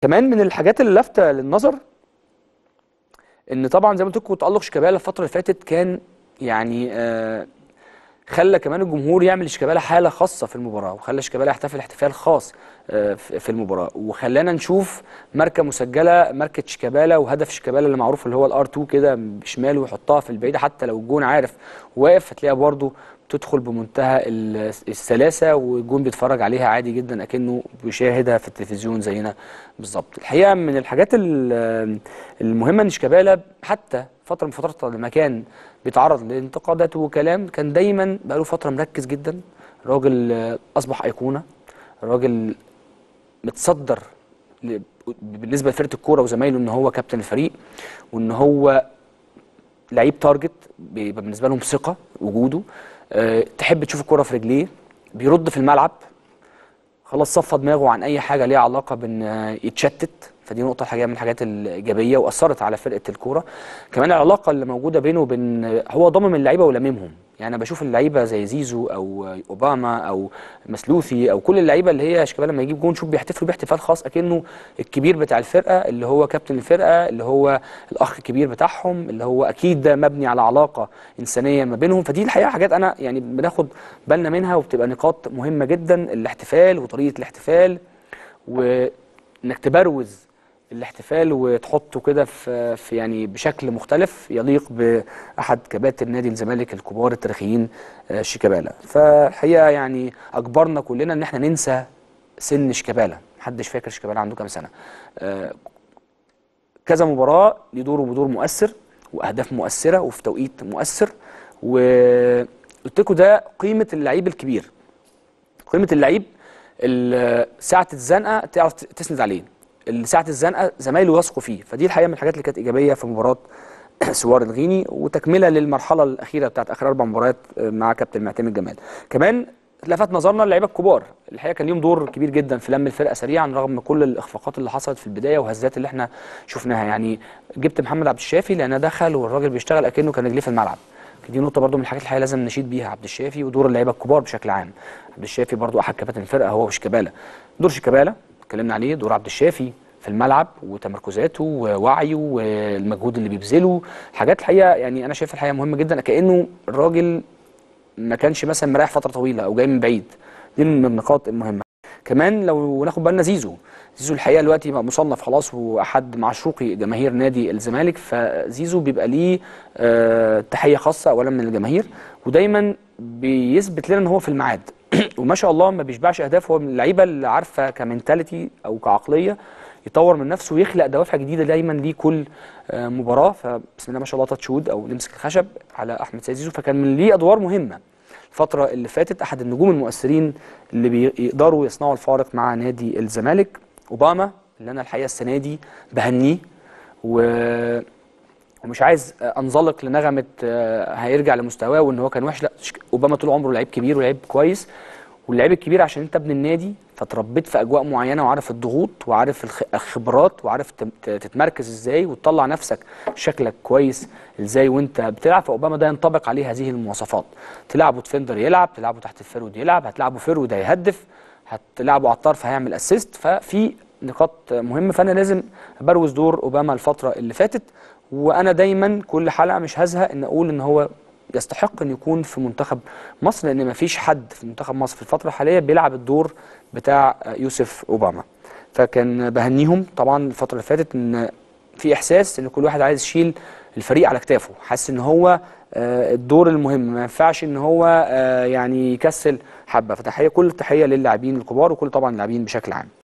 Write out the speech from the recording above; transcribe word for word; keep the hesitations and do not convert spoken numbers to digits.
كمان من الحاجات اللي لافته للنظر ان طبعا زي ما قلت لكم تألق شيكابالا الفتره اللي فاتت كان يعني آه خلى كمان الجمهور يعمل شيكابالا حاله خاصه في المباراه، وخلى شيكابالا يحتفل احتفال خاص آه في المباراه، وخلانا نشوف ماركه مسجله، ماركه شيكابالا وهدف شيكابالا اللي معروف اللي هو الار اتنين كده بشماله ويحطها في البعيده، حتى لو الجون عارف واقف هتلاقيها برده تدخل بمنتهى السلاسه والجون بيتفرج عليها عادي جدا اكنه بيشاهدها في التلفزيون زينا بالظبط. الحقيقه من الحاجات المهمه ان شيكابالا حتى فتره من فترات لما كان بيتعرض لانتقادات وكلام كان دايما بقاله فتره مركز جدا، راجل اصبح ايقونه، راجل متصدر بالنسبه لفرقه الكوره وزمايله ان هو كابتن الفريق، وان هو لعيب تارجت بيبقى بالنسبه لهم ثقه وجوده. أه تحب تشوف الكوره في رجليه، بيرد في الملعب، خلاص صفى دماغه عن اي حاجه ليها علاقه بان يتشتت، فدي نقطه حاجه من الحاجات الايجابيه واثرت على فرقه الكوره. كمان العلاقه اللي موجوده بينه وبين هو ضامن اللعيبه ولاممهم، يعني انا بشوف اللعيبه زي زيزو او اوباما او مسلوثي او كل اللعيبه اللي هي شيكابالا لما يجيب جون شوف بيحتفلوا باحتفال خاص اكنه الكبير بتاع الفرقه، اللي هو كابتن الفرقه، اللي هو الاخ الكبير بتاعهم، اللي هو اكيد ده مبني على علاقه انسانيه ما بينهم. فدي الحقيقه حاجات انا يعني بناخد بالنا منها وبتبقى نقاط مهمه جدا، الاحتفال وطريقه الاحتفال، وانك تبروز الاحتفال وتحطه كده في, في يعني بشكل مختلف يليق باحد كباتن نادي الزمالك الكبار التاريخيين شيكابالا. فالحقيقه يعني اجبرنا كلنا ان احنا ننسى سن شيكابالا، محدش فاكر شيكابالا عنده كام سنه. كذا مباراه ليه دوره بدور مؤثر واهداف مؤثره وفي توقيت مؤثر، وقلت لكم ده قيمه اللعيب الكبير، قيمه اللعيب ساعه الزنقه تعرف تسند عليه، ساعه الزنقه زمايله يثقوا فيه. فدي الحقيقه من الحاجات اللي كانت ايجابيه في مباراه سوار الغيني، وتكمله للمرحله الاخيره بتاعت اخر اربع مباريات مع كابتن معتمد جمال. كمان لفت نظرنا اللعيبه الكبار، الحقيقه كان ليهم دور كبير جدا في لم الفرقه سريعا رغم كل الاخفاقات اللي حصلت في البدايه وهزات اللي احنا شفناها. يعني جبت محمد عبد الشافي لانه دخل والراجل بيشتغل اكنه كان رجليه في الملعب، دي نقطه برده من الحاجات الحقيقه لازم نشيد بيها عبد الشافي ودور اللعيبه الكبار بشكل عام. عبد الشافي برده احد كباتن الفرقه هو وشيكابالا، دور شيكابالا اتكلمنا عليه، دور عبد الشافي في الملعب وتمركزاته ووعيه والمجهود اللي بيبذله، حاجات الحقيقه يعني انا شايف الحقيقه مهمه جدا كانه الراجل ما كانش مثلا مريح فتره طويله او جاي من بعيد. دي من النقاط المهمه. كمان لو ناخد بالنا زيزو، زيزو الحقيقه دلوقتي بقى مصنف خلاص واحد معشوقي جماهير نادي الزمالك، فزيزو بيبقى ليه أه تحيه خاصه اولا من الجماهير، ودايما بيثبت لنا ان هو في الميعاد وما شاء الله ما بيشبعش اهداف. هو من اللعيبه اللي عارفه كمنتاليتي او كعقليه يطور من نفسه ويخلق دوافع جديده دايما ليه كل مباراه. فبسم الله ما شاء الله تاتش وود او نمسك الخشب على احمد سيد زيزو، فكان من ليه ادوار مهمه الفتره اللي فاتت، احد النجوم المؤثرين اللي بيقدروا يصنعوا الفارق مع نادي الزمالك. اوباما اللي انا الحقيقه السنه دي بهنيه و ومش عايز انزلق لنغمه هيرجع لمستواه وان هو كان وحش، لا اوباما طول عمره لعيب كبير ولعيب كويس، واللعيب الكبير عشان انت ابن النادي فتربيت في اجواء معينه وعارف الضغوط وعارف الخبرات وعارف تتمركز ازاي وتطلع نفسك شكلك كويس ازاي وانت بتلعب. فاوباما ده ينطبق عليه هذه المواصفات، تلعبه ديفندر يلعب، تلعبه تحت الفيرود يلعب، هتلعبه فيرود هيهدف، هتلعبه على الطرف هيعمل اسيست، ففي نقاط مهمه. فانا لازم ابروز دور اوباما الفتره اللي فاتت، وانا دايما كل حلقه مش هزهق ان اقول ان هو يستحق ان يكون في منتخب مصر، لان مفيش حد في منتخب مصر في الفتره الحاليه بيلعب الدور بتاع يوسف اوباما. فكان بهنيهم طبعا الفتره اللي فاتت ان في احساس ان كل واحد عايز يشيل الفريق على كتافه، حاسس ان هو الدور المهم ما ينفعش ان هو يعني يكسل حبه. فتحيه كل التحيه للاعبين الكبار وكل طبعا اللاعبين بشكل عام.